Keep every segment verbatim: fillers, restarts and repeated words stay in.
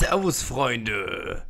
Servus, Freunde!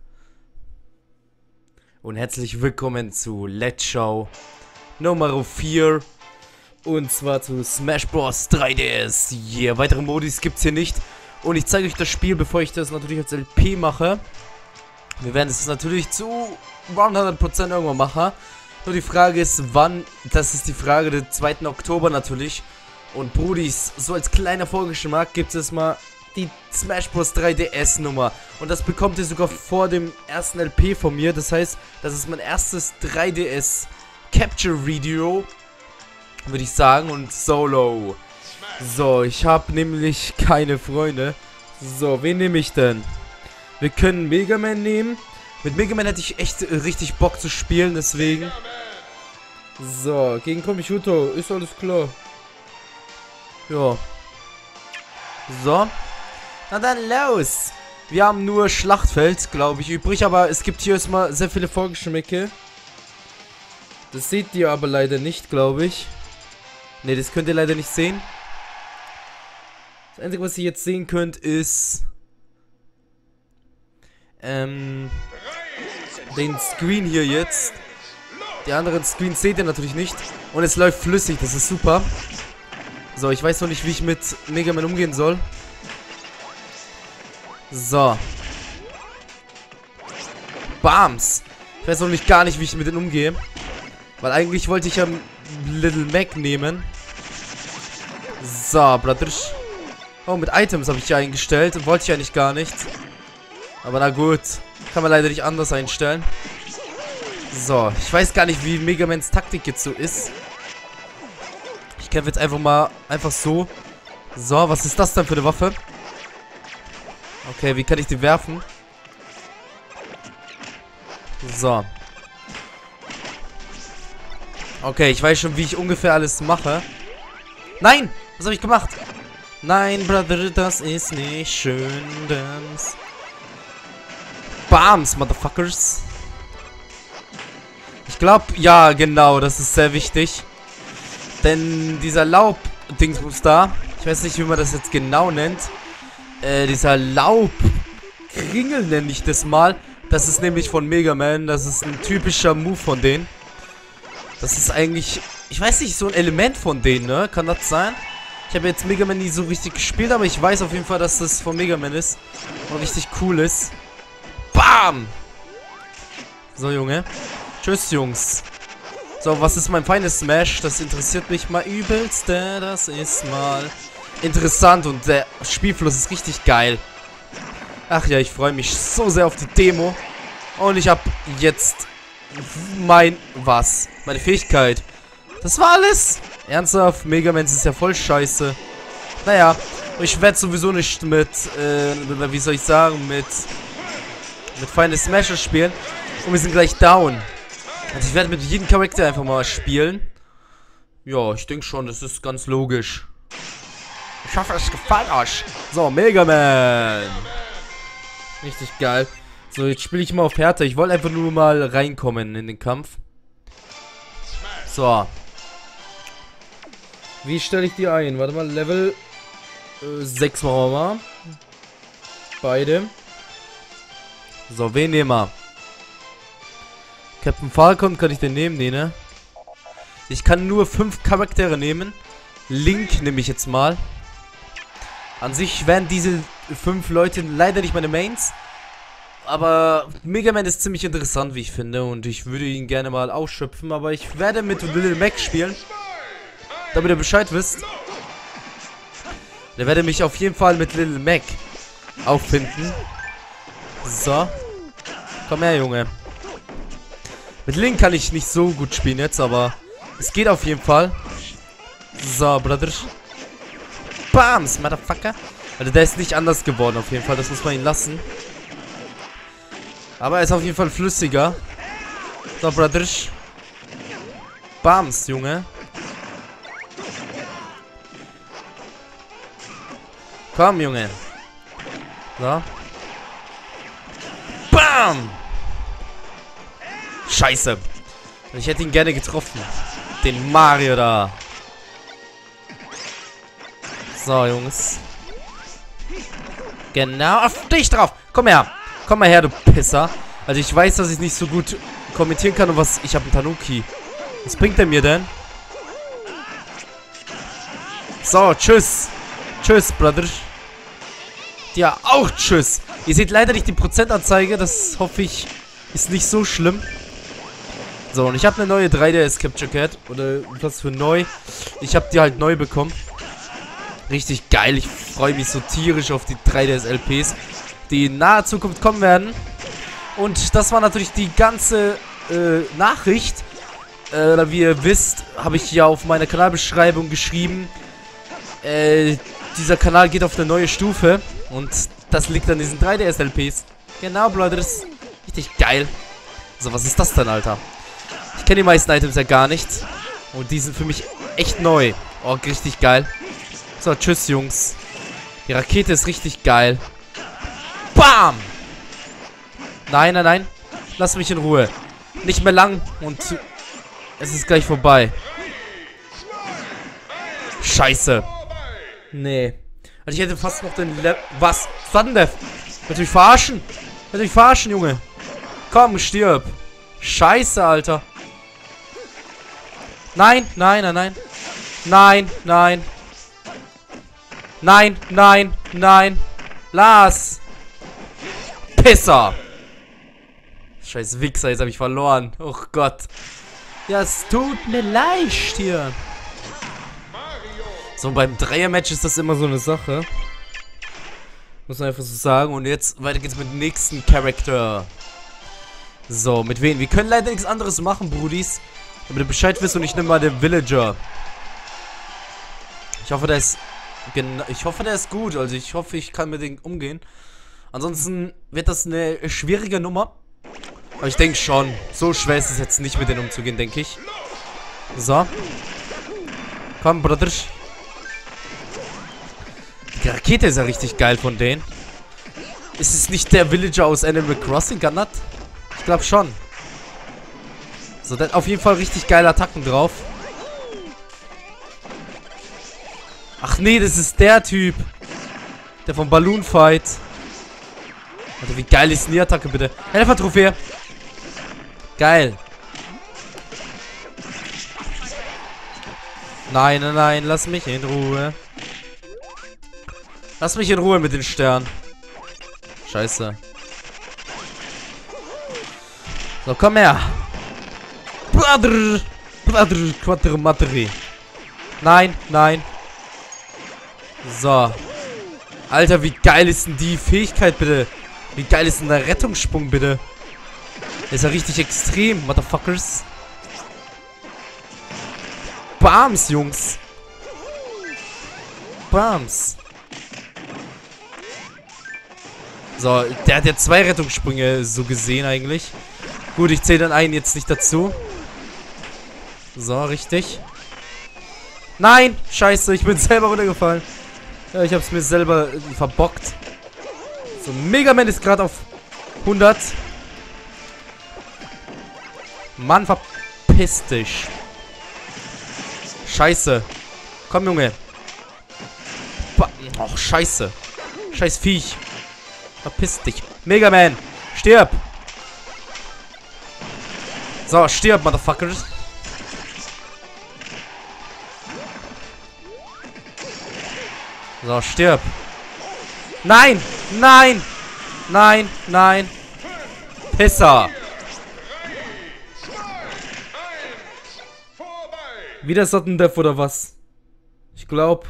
Und herzlich willkommen zu Let's Show Nummer vier. Und zwar zu Smash Bros. drei D S. Yeah, weitere Modis gibt's hier nicht. Und ich zeige euch das Spiel, bevor ich das natürlich als L P mache. Wir werden es natürlich zu hundert Prozent irgendwann machen. Nur die Frage ist, wann. Das ist die Frage, der zweiten Oktober natürlich. Und Brudis, so als kleiner Vorgeschmack gibt es mal die Smash Bros. drei D S Nummer. Und das bekommt ihr sogar vor dem ersten L P von mir. Das heißt, das ist mein erstes drei D S Capture Video, würde ich sagen. Und Solo. So, ich habe nämlich keine Freunde. So, wen nehme ich denn? Wir können Mega Man nehmen. Mit Mega Man hätte ich echt richtig Bock zu spielen, deswegen. So, gegen Computer, ist alles klar. Ja. So. Na dann los. Wir haben nur Schlachtfeld, glaube ich, übrig. Aber es gibt hier erstmal sehr viele Vorgeschmäcke. Das seht ihr aber leider nicht, glaube ich. Ne, das könnt ihr leider nicht sehen. Das Einzige, was ihr jetzt sehen könnt, ist... Ähm... den Screen hier jetzt. Die anderen Screens seht ihr natürlich nicht. Und es läuft flüssig, das ist super. So, ich weiß noch nicht, wie ich mit Mega Man umgehen soll. So. Bams. Ich weiß noch nicht gar nicht, wie ich mit denen umgehe. Weil eigentlich wollte ich ja Little Mac nehmen. So, Brothers. Oh, mit Items habe ich ja eingestellt. Wollte ich ja nicht gar nicht. Aber na gut. Kann man leider nicht anders einstellen. So, ich weiß gar nicht, wie Mega Mans Taktik jetzt so ist. Ich kämpfe jetzt einfach mal einfach so. So, was ist das denn für eine Waffe? Okay, wie kann ich die werfen? So. Okay, ich weiß schon, wie ich ungefähr alles mache. Nein! Was habe ich gemacht? Nein, Brother, das ist nicht schön. Das Bams, Motherfuckers. Ich glaube, ja, genau, das ist sehr wichtig. Denn dieser Laub-Dingsbums da, ich weiß nicht, wie man das jetzt genau nennt. Äh, dieser Laub-Kringel nenne ich das mal. Das ist nämlich von Mega Man. Das ist ein typischer Move von denen. Das ist eigentlich, ich weiß nicht, so ein Element von denen, ne? Kann das sein? Ich habe jetzt Mega Man nie so richtig gespielt, aber ich weiß auf jeden Fall, dass das von Mega Man ist. Und richtig cool ist. Bam! So, Junge. Tschüss, Jungs. So, was ist mein feines Smash? Das interessiert mich mal übelst. Das ist mal interessant und der Spielfluss ist richtig geil. Ach ja, ich freue mich so sehr auf die Demo. Und ich habe jetzt mein... was? Meine Fähigkeit. Das war alles? Ernsthaft? Mega Man ist ja voll scheiße. Naja, ich werde sowieso nicht mit... Äh, wie soll ich sagen? Mit... mit feinen Smasher spielen. Und wir sind gleich down. Also ich werde mit jedem Charakter einfach mal spielen. Ja, ich denke schon, das ist ganz logisch. Ich hoffe, es gefällt euch. So, Mega Man. Richtig geil. So, jetzt spiele ich mal auf Härte. Ich wollte einfach nur mal reinkommen in den Kampf. So. Wie stelle ich die ein? Warte mal, Level äh, sechs machen wir mal. Beide. So, wen nehmen wir? Captain Falcon, kann ich den nehmen? Nee, ne? Ich kann nur fünf Charaktere nehmen. Link nehme ich jetzt mal. An sich wären diese fünf Leute leider nicht meine Mains. Aber Mega Man ist ziemlich interessant, wie ich finde. Und ich würde ihn gerne mal ausschöpfen. Aber ich werde mit Little Mac spielen. Damit ihr Bescheid wisst. Der werde mich auf jeden Fall mit Little Mac auffinden. So. Komm her, Junge. Mit Link kann ich nicht so gut spielen jetzt, aber es geht auf jeden Fall. So, Brothers. Bams, Motherfucker. Also der ist nicht anders geworden auf jeden Fall, das muss man ihn lassen. Aber er ist auf jeden Fall flüssiger. So, Brothers. Bams, Junge. Komm, Junge. So. Bam! Scheiße. Ich hätte ihn gerne getroffen. Den Mario da. So, Jungs. Genau auf dich drauf. Komm her. Komm mal her, du Pisser. Also ich weiß, dass ich nicht so gut kommentieren kann und was... Ich habe einen Tanuki. Was bringt er mir denn? So, tschüss. Tschüss, Brother. Ja, auch tschüss. Ihr seht leider nicht die Prozentanzeige. Das hoffe ich ist nicht so schlimm. So, und ich habe eine neue drei D S Capture Card. Oder was für neu. Ich habe die halt neu bekommen. Richtig geil. Ich freue mich so tierisch auf die drei D S L Ps, die in naher Zukunft kommen werden. Und das war natürlich die ganze äh, Nachricht. Äh, wie ihr wisst, habe ich ja auf meiner Kanalbeschreibung geschrieben, äh, dieser Kanal geht auf eine neue Stufe. Und das liegt an diesen drei D S L Ps. Genau, Brothers. Richtig geil. So, was ist das denn, Alter? Ich kenne die meisten Items ja gar nicht. Und die sind für mich echt neu. Oh, richtig geil. So, tschüss, Jungs. Die Rakete ist richtig geil. Bam! Nein, nein, nein. Lass mich in Ruhe. Nicht mehr lang und es ist gleich vorbei. Scheiße. Nee. Also ich hätte fast noch den Le Was? Sudden-Death. Willst du mich verarschen? Willst du mich verarschen, Junge? Komm, stirb. Scheiße, Alter. Nein, nein, nein, nein. Nein, nein. Nein, nein, nein. Lass. Pisser. Scheiß Wichser, jetzt habe ich verloren. Oh Gott. Ja, es tut mir leid hier. So, beim Dreier-Match ist das immer so eine Sache. Muss man einfach so sagen. Und jetzt weiter geht's mit dem nächsten Charakter. So, mit wem? Wir können leider nichts anderes machen, Brudis. Damit du Bescheid wisst und ich nehme mal den Villager. Ich hoffe, der ist... Ich hoffe, der ist gut. Also ich hoffe, ich kann mit dem umgehen. Ansonsten wird das eine schwierige Nummer. Aber ich denke schon. So schwer ist es jetzt nicht, mit denen umzugehen, denke ich. So. Komm, Brother. Die Rakete ist ja richtig geil von denen. Ist es nicht der Villager aus Animal Crossing, Ganat? Ich glaube schon. So, der hat auf jeden Fall richtig geile Attacken drauf. Ach nee, das ist der Typ. Der vom Balloon Fight. Alter, wie geil ist denn die Attacke, bitte? Helfer-Trophäe. Geil. Nein, nein, nein, lass mich in Ruhe. Lass mich in Ruhe mit den Sternen. Scheiße. So, komm her. Brother. Brother. Quattro Materi. Nein, nein. So. Alter, wie geil ist denn die Fähigkeit, bitte? Wie geil ist denn der Rettungssprung, bitte? Der ist ja richtig extrem, Motherfuckers. Bams, Jungs. Bams. So, der hat ja zwei Rettungssprünge so gesehen eigentlich. Gut, ich zähle dann einen jetzt nicht dazu. So, richtig. Nein, scheiße, ich bin selber runtergefallen. Ja, ich hab's mir selber verbockt. So, Mega Man ist gerade auf hundert. Mann, verpiss dich. Scheiße. Komm, Junge. Och, scheiße. Scheiß Viech. Verpiss dich. Mega Man. Stirb. So, stirb, Motherfuckers. So, stirb. Nein! Nein! Nein! Nein! Pisser! Wieder Sudden Death oder was? Ich glaube.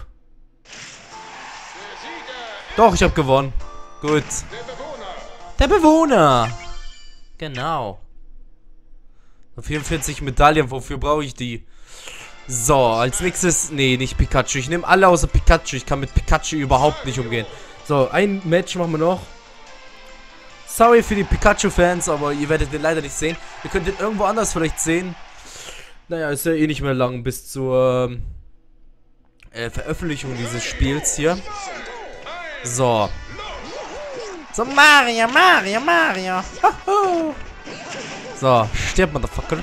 Doch, ich habe gewonnen. Gut. Der Bewohner! Genau. vierundvierzig Medaillen, wofür brauche ich die? So, als nächstes... Nee, nicht Pikachu. Ich nehme alle außer Pikachu. Ich kann mit Pikachu überhaupt nicht umgehen. So, ein Match machen wir noch. Sorry für die Pikachu-Fans, aber ihr werdet den leider nicht sehen. Ihr könnt den irgendwo anders vielleicht sehen. Naja, ist ja eh nicht mehr lang bis zur äh, Veröffentlichung dieses Spiels hier. So. So, Mario, Mario, Mario. Hoho. So, stirb, Motherfucker.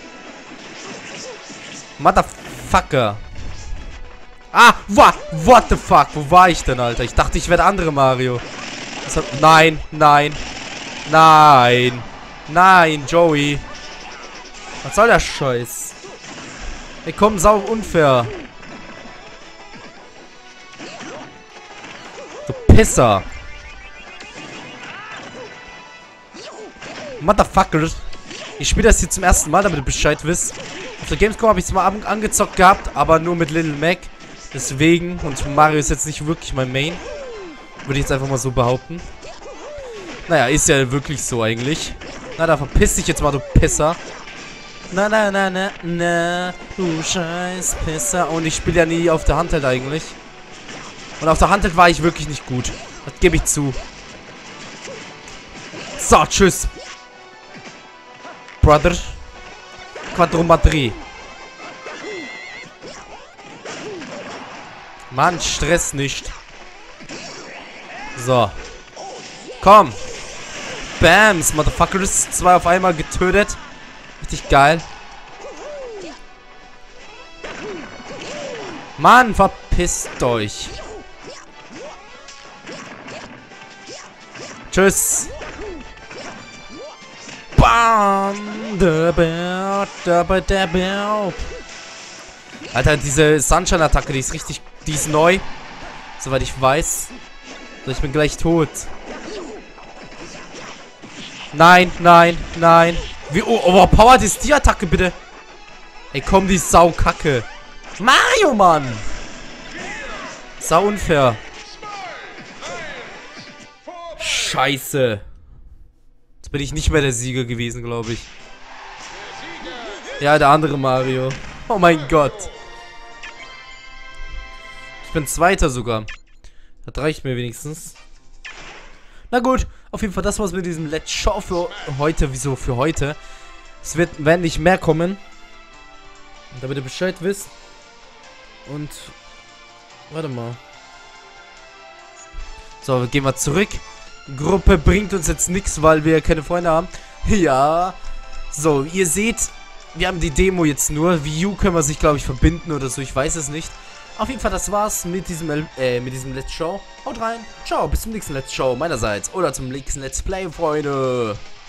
Motherfucker. Ah, what, what the fuck? Wo war ich denn, Alter? Ich dachte, ich werde andere Mario. Hat, nein, nein. Nein. Nein, Joey. Was soll der Scheiß? Ey, komm, sau unfair. Du Pisser. Motherfucker. Ich spiele das hier zum ersten Mal, damit ihr Bescheid wisst. Auf der Gamescom habe ich es mal angezockt gehabt, aber nur mit Little Mac. Deswegen, und Mario ist jetzt nicht wirklich mein Main. Würde ich jetzt einfach mal so behaupten. Naja, ist ja wirklich so eigentlich. Na, da verpiss dich jetzt mal, du Pisser. Na, na, na, na, na, du scheiß Pisser. Und ich spiele ja nie auf der Handheld eigentlich. Und auf der Handheld war ich wirklich nicht gut. Das gebe ich zu. So, tschüss. Brother. Quattro Madrid. Mann, Stress nicht. So. Komm. Bams, Motherfuckers. Zwei auf einmal getötet. Richtig geil. Mann, verpisst euch. Tschüss. Bam. Alter, diese Sunshine-Attacke, die ist richtig... Die ist neu. Soweit ich weiß. So, ich bin gleich tot. Nein, nein, nein. Wie oh, overpowered ist die Attacke, bitte? Ey, komm, die Sau Kacke. Mario, Mann. Sau unfair. Scheiße. Jetzt bin ich nicht mehr der Sieger gewesen, glaube ich. Ja, der andere Mario. Oh mein Gott. Ich bin Zweiter sogar. Das reicht mir wenigstens. Na gut, auf jeden Fall, das war's mit diesem Let's Show für heute. Wieso für heute? Es wird, werden nicht mehr kommen. Damit ihr Bescheid wisst. Und... Warte mal. So, gehen wir zurück. Gruppe bringt uns jetzt nichts, weil wir keine Freunde haben. Ja. So, ihr seht, wir haben die Demo jetzt nur. Wii U können wir sich, glaube ich, verbinden oder so. Ich weiß es nicht. Auf jeden Fall, das war's mit diesem, äh, mit diesem Let's Show. Haut rein. Ciao, bis zum nächsten Let's Show meinerseits. Oder zum nächsten Let's Play, Freunde.